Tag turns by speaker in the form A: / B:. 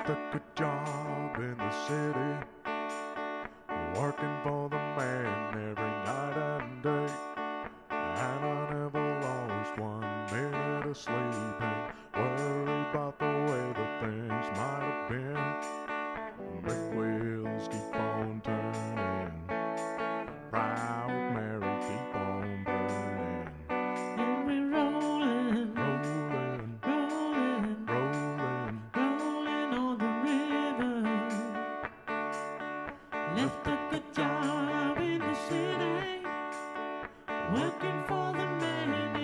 A: left a good job in the city, working for the man every night and day. And I never lost 1 minute of sleep and worried about the way that things might have been. Big wheels keep on turning, proud Mary keep on burning.
B: And we're rolling,
A: Rolling,
B: rolling,
A: rolling,
B: rolling on the river. Left a good job in the city, working for the man